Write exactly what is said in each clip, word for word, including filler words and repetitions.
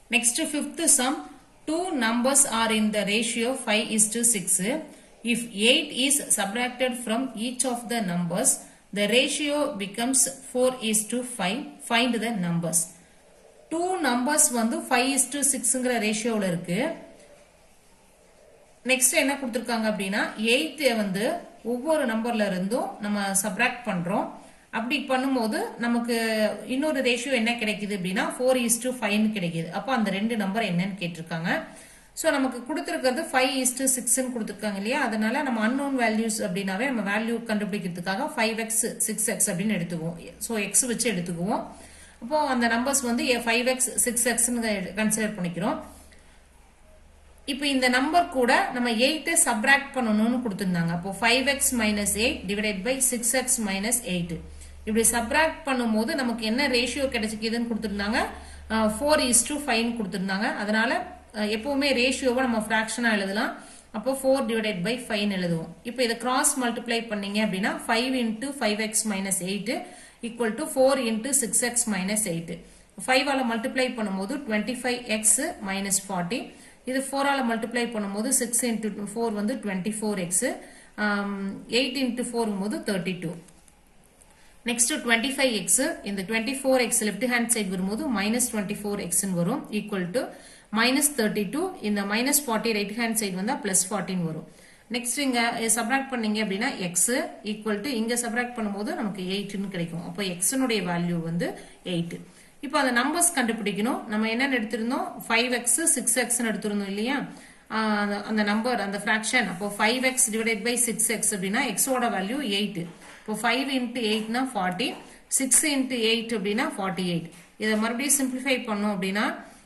Next fifth sum, two numbers are in the ratio five is to six. If eight is subtracted from each of the numbers, the ratio becomes four is to five. Find the numbers. Two numbers வந்து five is to six ங்கற ரேஷியோல இருக்கு. Next என்ன கொடுத்திருக்காங்க அப்படினா eight வந்து ஒவ்வொரு நம்பர்ல இருந்தும் நம்ம சப்ட்ராக்ட் பண்றோம். அப்படி பண்ணும்போது நமக்கு இன்னொரு ரேஷியோ என்ன கிடைக்குது அப்படினா four is to five ன்னு கிடைக்குது. அப்ப அந்த ரெண்டு நம்பர் என்னன்னு கேட்டிருக்காங்க. சோ நமக்கு கொடுத்திருக்கிறது five is to six ன்னு கொடுத்திருக்காங்க இல்லையா? அதனால நம்ம unknown values அப்படினாவே நம்ம வேல்யூ கண்டுபிடிக்கிறதுக்காக five x six x அப்படினு எடுத்துக்குவோம். சோ x வச்சு எடுத்துக்குவோம். அப்போ அந்த நம்பர்ஸ் வந்து five x six x ன்னு கன்சிடர் பண்ணிக்கிறோம். இப்போ இந்த நம்பர் கூட நம்ம eight சப்ட்ராக்ட் பண்ணனும்னு கொடுத்திருந்தாங்க. அப்போ five x minus eight divided by six x minus eight. இப்படி சப்ட்ராக்ட் பண்ணும்போது நமக்கு என்ன ரேஷியோ கிடைச்சிக்குதுன்னு கொடுத்திருந்தாங்க? four is to five ன்னு கொடுத்திருந்தாங்க. அதனால எப்பவுமே ரேஷியோவை நம்ம ஃபிராக்ஷனா எழுதலாம். அப்போ four divided by five ன்னு எழுதுவோம். இப்போ இத கிராஸ் மல்டிப்ளை பண்ணீங்க அப்படினா five into five x minus eight equal to four into six x minus eight. five ஆல மல்டிப்ளை பண்ணும்போது twenty-five x minus forty. இது four ஆல மல்டிப்ளை பண்ணும்போது six into four வந்து twenty-four x. eight into four போது thirty-two. Next twenty-five x, இந்த twenty-four x left hand side வரும்போது minus twenty-four x ன்னு வரும் equal to minus thirty-two. இந்த minus forty right hand side வந்தா plus fourteen வரும். Next இங்க சப்ட்ராக்ட் பண்ணீங்க அப்படினா x equal to இங்க சப்ட்ராக்ட் பண்ணும்போது நமக்கு eight ன்னு கிடைக்கும். அப்ப x னுடைய வேல்யூ வந்து eight. இப்போ அந்த நம்பர்ஸ் கண்டுபிடிக்கணும். நம்ம என்ன எடுத்திருந்தோம்? five x six x ன்னு எடுத்திருந்தோம் இல்லையா? அந்த நம்பர் அந்த ஃபிராக்ஷன். அப்போ five x divided by six x அப்படினா x ஓட வேல்யூ eight. இப்போ five into eight னா forty. six into eight அப்படினா forty-eight. இத மறுபடியும் சிம்பிளிஃபை பண்ணோம் அப்படினா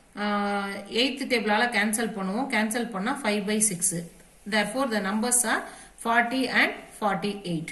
eighth டேபிளால கேன்சல் பண்ணுவோம். கேன்சல் பண்ணா five by six. Therefore the numbers are forty and forty-eight.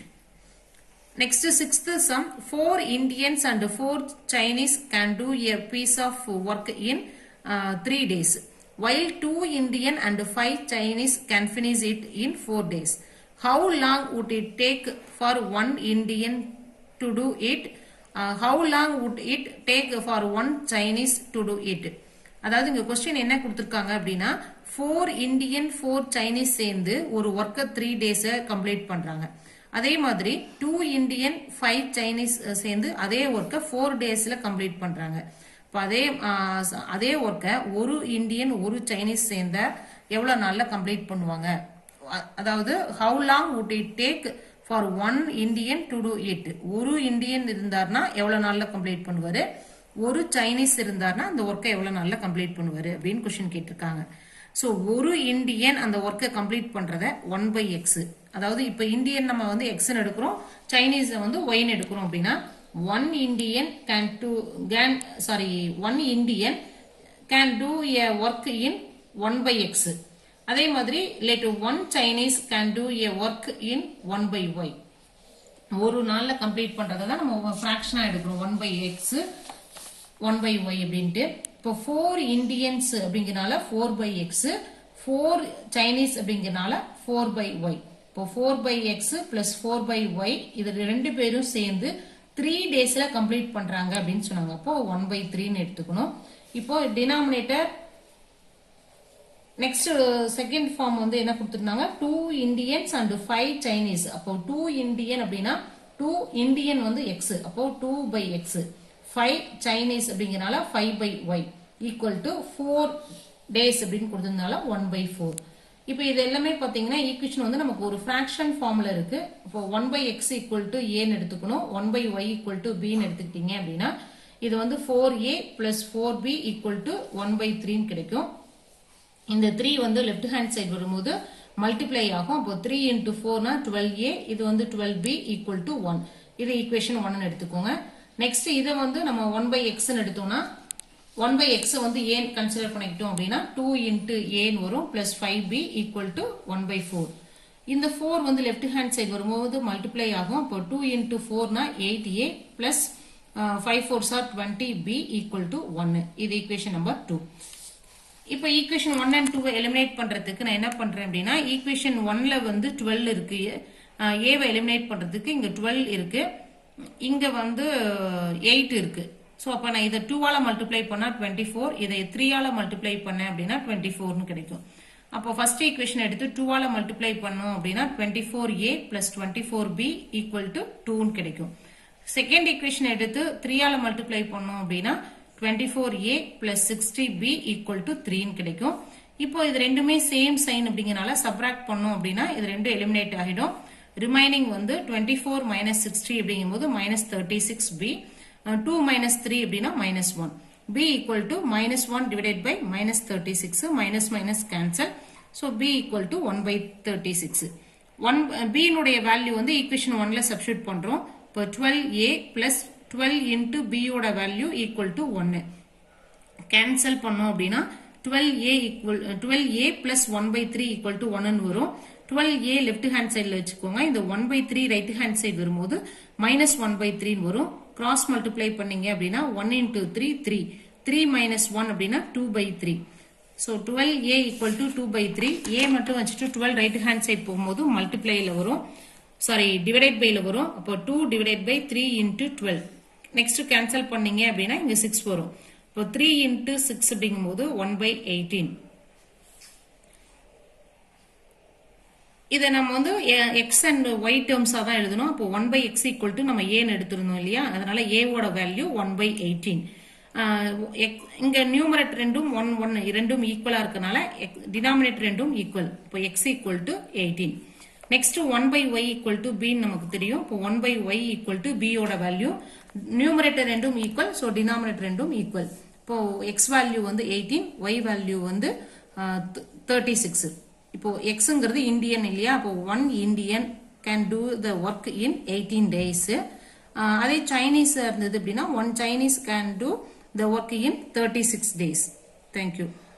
Next sixth sum, four Indians and four Chinese can do a piece of work in uh, three days, while two Indian and five Chinese can finish it in four days. How long would it take for one Indian to do it? Uh, how long would it take for one Chinese to do it? அதாவது இங்க question என்ன கொடுத்திருக்காங்க அப்படினா four Indian four Chinese சேர்ந்து ஒரு வர்க்க three days complete பண்றாங்க. அதே மாதிரி two Indian five Chinese சேர்ந்து அதே வர்க்க four daysல கம்ப்ளீட் பண்றாங்க. அப்ப அதே அதே வர்க்க ஒரு இந்தியன் ஒரு சைனீஸ் சேர்ந்தா எவ்வளவு நாள்ல கம்ப்ளீட் பண்ணுவாங்க? அதாவது how long would it take for one Indian to do it? ஒரு இந்தியன் இருந்தார்னா எவ்வளவு நாள்ல கம்ப்ளீட் பண்ணுவாரு? ஒரு சைனீஸ் இருந்தார்னா அந்த வர்க்கை எவ்வளவு நாள்ல கம்ப்ளீட் பண்ணுவாரு அப்படின்னு क्वेश्चन கேட்டிருக்காங்க. சோ ஒரு இந்தியன் அந்த வர்க்கை கம்ப்ளீட் பண்றத one by x. அதாவது இப்ப இந்தியன் நம்ம வந்து x ன்னு எடுக்கிறோம், சைனீஸ் வந்து y ன்னு எடுக்கிறோம் அப்படினா one Indian can do can sorry one Indian can do a work in one by x. அதே மாதிரி let one Chinese can do a work in one by y. ஒரு நாள்ல கம்ப்ளீட் பண்றத தான் நம்ம ஃபிராக்ஷனா எடுக்கிறோம் one by x one by y அப்படினு. இப்போ four Indians அப்படிங்கனால four by x, four Chinese அப்படிங்கனால four by y. இப்போ four by x plus four by y இது ரெண்டு பேரும் சேர்ந்து three daysல கம்ப்ளீட் பண்றாங்க அப்படினு சொன்னாங்க. அப்போ one by three ன்னு எடுத்துக்கணும். இப்போ டினாமினேட்டர் நெக்ஸ்ட் செகண்ட் ஃபார்ம் வந்து என்ன கொடுத்திருந்தாங்க? two Indians and five Chinese. அப்போ two Indian அப்படினா two Indian வந்து x. அப்போ two by x. five Chinese அப்படிங்கனால five by y equal to four days அப்படினு கொடுத்திருந்தால one by four. இப்போ இது எல்லாமே பாத்தீங்கன்னா ஈக்குவேஷன் வந்து நமக்கு ஒரு ஃபிராக்ஷன் ஃபார்ம்ல இருக்கு. இப்போ one by x equal to a ன்னு எடுத்துக்கணும். one by y equal to b ன்னு எடுத்துக்கிட்டீங்க அப்படினா இது வந்து four a plus four b equal to one by three ன்னு கிடைக்கும். இந்த three வந்து லெஃப்ட் ஹேண்ட் சைடு வரும்போது மல்டிப்ளை ஆகும். அப்போ three into four னா twelve a, இது வந்து twelve b equal to one. இது ஈக்குவேஷன் one ன்னு எடுத்துக்கோங்க. நெக்ஸ்ட் இத வந்து நம்ம one by x ன்னு எடுத்தோம்னா one by x வந்து a கன்சிடர் பண்ணிட்டோம் அப்படினா two into a ன்னு வரும் plus five b equal to one by four. இந்த four வந்து லெஃப்ட் ஹேண்ட் சைடு வரும்போது மல்டிப்ளை ஆகும். அப்போ two into four னா eight a plus uh, five fours are twenty b equal to one. இது equation number two. இப்போ equation one and two eliminate பண்றதுக்கு நான் என்ன பண்றேன் அப்படினா ஈக்குவேஷன் one ல வந்து twelve இருக்கு. a வை எலிமினேட் பண்றதுக்கு இங்க twelve இருக்கு. இங்க வந்து eight இருக்கு. சோ அப்ப நான் இதை two ஆல மல்டிப்ளை பண்ணா twenty-four, இதை three ஆல மல்டிப்ளை பண்ணேன் அப்படின்னா twenty-four னு கிடைக்கும். அப்போ ஃபர்ஸ்ட் ஈக்குவேஷன் எடுத்து two ஆல மல்டிப்ளை பண்ணோம் அப்படின்னா twenty-four A plus twenty-four B equal to two னு கிடைக்கும். செகண்ட் ஈக்குவேஷன் எடுத்து three ஆல மல்டிப்ளை பண்ணோம் அப்படின்னா twenty-four A plus sixty B equal to three னு கிடைக்கும். இப்போ இது ரெண்டுமே சேம் சைன் அப்படிங்கறனால சப்ட்ராக்ட் பண்ணோம் அப்படின்னா இது ரெண்டும் எலிமினேட் ஆகிடும். ரிமைனிங் வந்து twenty-four minus sixty அப்படிங்கும்போது minus thirty-six B, uh, two minus three அப்படின்னா minus one. B equal to minus one divided by minus thirty-six, minus minus cancel. So B equal to one by thirty-six. one, uh, B னுடைய value வந்து equation one ல substitute பண்றோம். இப்போ twelve A plus twelve into B யோட value equal to one. cancel பண்ணோம் அப்படின்னா twelve A equal twelve A plus one by three equal to one ன்னு வரும். twelve A left hand sideல வச்சுக்கோங்க. இந்த one by three right hand side வரும்போது minus one by three ன்னு வரும். cross multiply பண்ணீங்க அப்படின்னா one into three, three. three minus one அப்படின்னா two by three. So twelve A equal to two by three. A மட்டும் வச்சுட்டு twelve right hand side போகும்போது multiplyல வரும். Sorry, divide by ல வரும். அப்போ two divided by three into twelve. Next cancel பண்ணீங்க அப்படின்னா இங்க six வரும். இப்போ three into six அப்படிங்கும்போது one by eighteen. இதை நம்ம வந்து x and y terms தான் எழுதணும். அப்போ one by x equal to நம்ம a ன்னு எடுத்துருந்தோம் இல்லையா, அதனால a ஓட வேல்யூ one by eighteen. இங்க நியூமரேட்டர் ரெண்டும் one one ரெண்டும் ஈக்குவலா இருக்கனால டினாமினேட்டர் ரெண்டும் ஈக்குவல். இப்போ x equal to eighteen. Next one by y equal to b நமக்கு தெரியும். இப்போ one by y equal to b ஓட வேல்யூ நியூமரேட்டர் ரெண்டும் ஈக்குவல், சோ டினாமினேட்டர் ரெண்டும் ஈக்குவல். இப்போ x வேல்யூ வந்து eighteen, y வேல்யூ வந்து thirty-six. இப்போ xங்கிறது இந்தியன் இல்லையா, அப்போ one Indian can do the work in eighteen days. அதே சைனீஸ் இருந்தது அப்படின்னா one Chinese can do the work in thirty-six days. Thank you.